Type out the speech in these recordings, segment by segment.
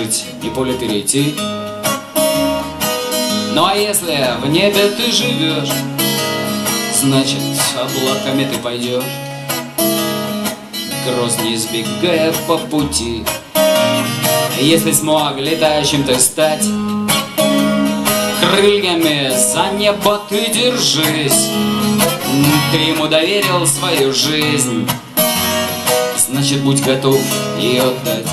выжить и поле перейти. Ну а если в небе ты живешь, значит, облаками ты пойдешь, гроз не избегая по пути. Если смог летающим ты стать, крыльями за небо ты держись. Ты ему доверил свою жизнь, значит, будь готов ее отдать,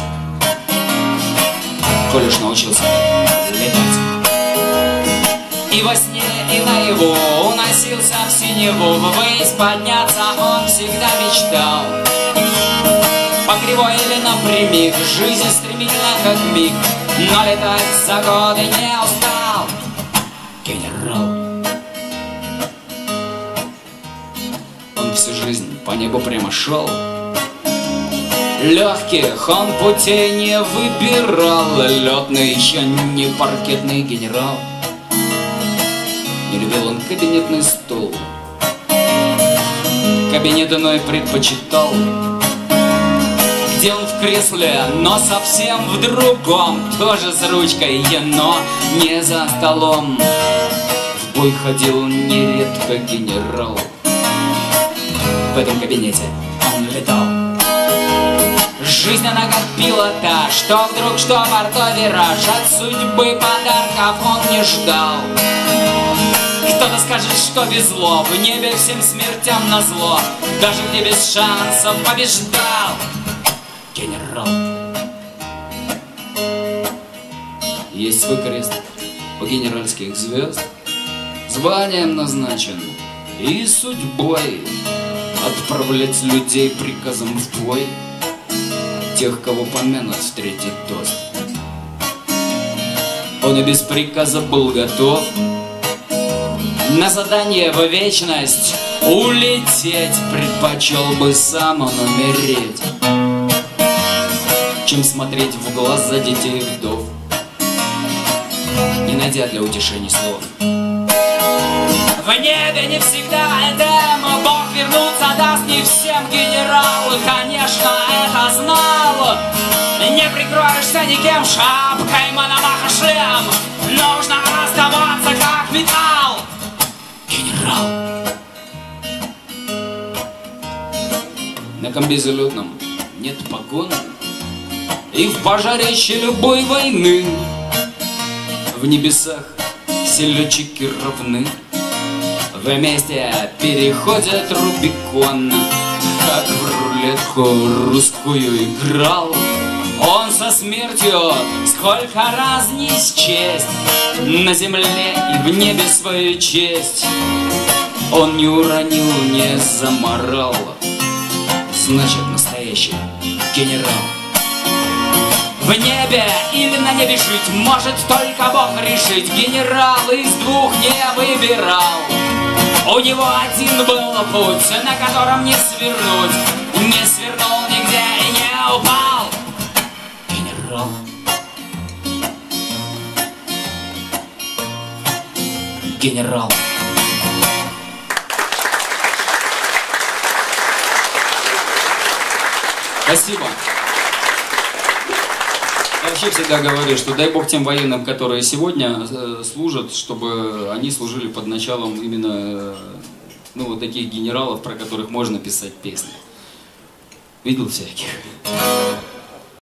коль уж научился летать. И во сне, и наяву уносился в синеву, ввысь подняться он всегда мечтал. По кривой или напрямик, жизнь стремительна как миг, но летать за годы не устал. Генерал. Он всю жизнь по небу прямо шел, легких он путей не выбирал. Летный, еще не паркетный генерал. Не любил он кабинетный стул, кабинет иной предпочитал, где он в кресле, но совсем в другом, тоже с ручкой, но не за столом. В бой ходил нередко генерал, в этом кабинете он летал. Жизнь она как пилота, что вдруг, что бортой вираж, от судьбы подарков он не ждал. Кто-то скажет, что везло, в небе всем смертям назло, даже где без шансов побеждал. Генерал. Есть свой крест у генеральских звезд, званием назначен и судьбой отправлять людей приказом в бой, тех, кого помянут в третий тост. Он и без приказа был готов на задание в вечность улететь. Предпочел бы сам он умереть, чем смотреть в глаза детей и вдов, не найдя для утешений слов. В небе не всегда Эдем, Бог вернуться даст не всем. Генерал, конечно, это знал. Не прикроешься никем, шапкой Мономаха шлем, нужно оставаться как металл. Генерал. На комбезе летном нет погон, и в пожарище любой войны в небесах все летчики равны. Вместе переходят Рубикон, как в рулетку русскую играл. Он со смертью сколько раз не счесть, на земле и в небе свою честь он не уронил, не заморал, значит, настоящий генерал. В небе или на небе жить может только Бог решить. Генерал из двух не выбирал. У него один был путь, на котором не свернуть. Не свернул нигде и не упал. Генерал. Генерал. Спасибо. Я вообще всегда говорю, что дай Бог тем военным, которые сегодня служат, чтобы они служили под началом именно вот таких генералов, про которых можно писать песни. Видел всяких.